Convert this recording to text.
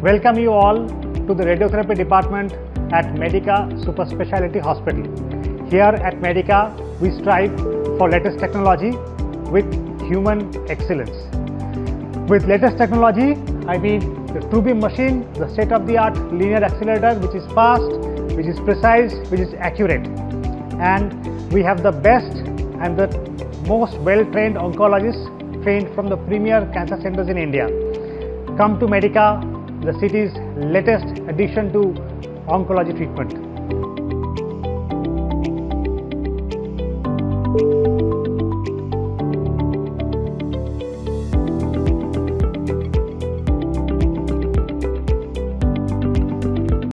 Welcome you all to the radiotherapy department at Medica Super Speciality Hospital. Here at Medica, we strive for latest technology with human excellence. With latest technology, I mean the TrueBeam machine, the state-of-the-art linear accelerator, which is fast, which is precise, which is accurate. And we have the best and the most well-trained oncologists trained from the premier cancer centers in India. Come to Medica, the city's latest addition to oncology treatment.